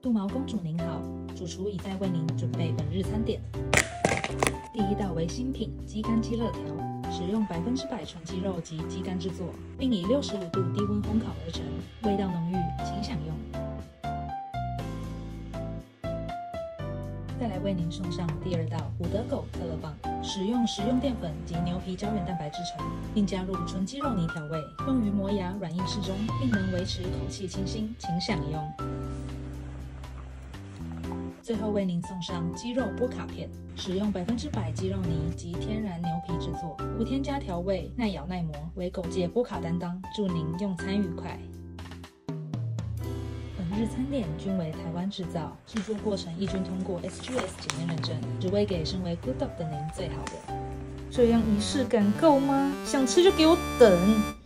杜毛公主您好，主厨已在为您准备本日餐点。第一道为新品鸡肝鸡肋条，使用100%纯鸡肉及鸡肝制作，并以65度低温烘烤而成，味道浓郁，请享用。再来为您送上第二道伍德狗特乐棒，使用食用淀粉及牛皮胶原蛋白制成，并加入纯鸡肉泥调味，用于磨牙软硬适中，并能维持口气清新，请享用。最后为您送上鸡肉波卡片，使用100%鸡肉泥及天然牛皮制作，无添加调味，耐咬耐磨，为狗界波卡担当，祝您用餐愉快。本日餐点均为台湾制造，制作过程亦均通过 SGS 检验认证，只为给身为 Good Dog 的您最好的。这样仪式感够吗？想吃就给我等！